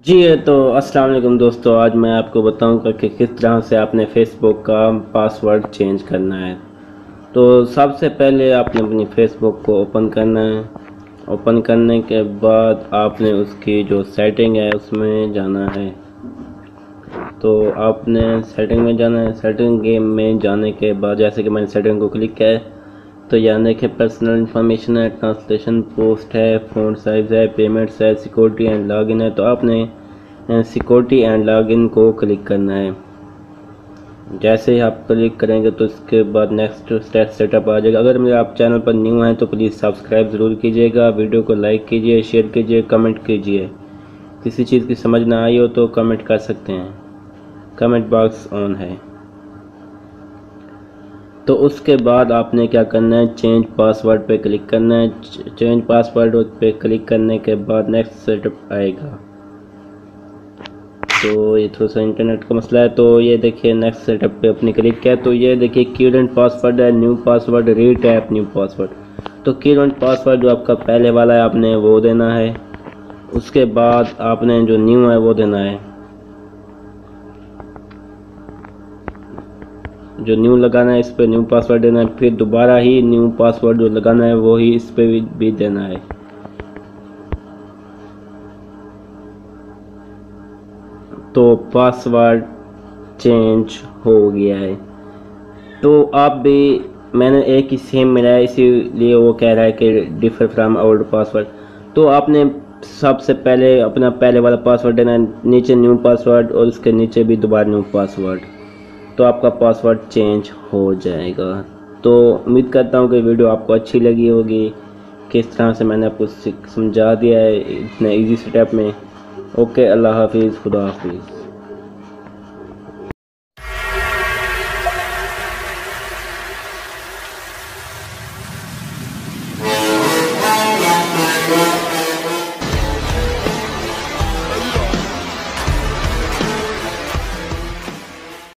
जी तो अस्सलाम वालेकुम दोस्तों, आज मैं आपको बताऊंगा कि किस तरह से आपने फेसबुक का पासवर्ड चेंज करना है। तो सबसे पहले आपने अपनी फेसबुक को ओपन करना है। ओपन करने के बाद आपने उसकी जो सेटिंग है उसमें जाना है। तो आपने सेटिंग में जाना है। सेटिंग गेम में जाने के बाद जैसे कि मैंने सेटिंग को क्लिक किया है तो यहाँ देखिए पर्सनल इन्फॉर्मेशन है, ट्रांसलेशन पोस्ट है, फ़ॉन्ट साइज़ है, पेमेंट्स है, सिक्योरिटी एंड लॉगिन है। तो आपने सिक्योरिटी एंड लॉगिन को क्लिक करना है। जैसे ही आप क्लिक करेंगे तो इसके बाद नेक्स्ट स्टेप सेटअप आ जाएगा। अगर मेरे आप चैनल पर न्यू हैं तो प्लीज़ सब्सक्राइब ज़रूर कीजिएगा, वीडियो को लाइक कीजिए, शेयर कीजिए, कमेंट कीजिए। किसी चीज़ की समझ ना आई हो तो कमेंट कर सकते हैं, कमेंट बॉक्स ऑन है। तो उसके बाद आपने क्या करना है, चेंज पासवर्ड पे क्लिक करना है। चेंज पासवर्ड पे क्लिक करने के बाद नेक्स्ट सेटअप आएगा। तो ये थोड़ा सा इंटरनेट का मसला है। तो ये देखिए नेक्स्ट सेटअप पे अपनी क्लिक किया तो ये देखिए करंट पासवर्ड है, new password, retype new password. तो करंट पासवर्ड जो आपका पहले वाला है आपने वो देना है। उसके बाद आपने जो न्यू है वो देना है, जो न्यू लगाना है इस पर न्यू पासवर्ड देना है। फिर दोबारा ही न्यू पासवर्ड जो लगाना है वो ही इस पर भी देना है। तो पासवर्ड चेंज हो गया है। तो आप भी, मैंने एक ही सेम मिला है इसीलिए वो कह रहा है कि डिफर फ्रॉम ओल्ड पासवर्ड। तो आपने सबसे पहले अपना पहले वाला पासवर्ड देना है, नीचे न्यू पासवर्ड और उसके नीचे भी दोबारा न्यू पासवर्ड। तो आपका पासवर्ड चेंज हो जाएगा। तो उम्मीद करता हूँ कि वीडियो आपको अच्छी लगी होगी। किस तरह से मैंने आपको समझा दिया है इतने इजी स्टेप में। ओके, अल्लाह हाफिज़, खुदा हाफिज़।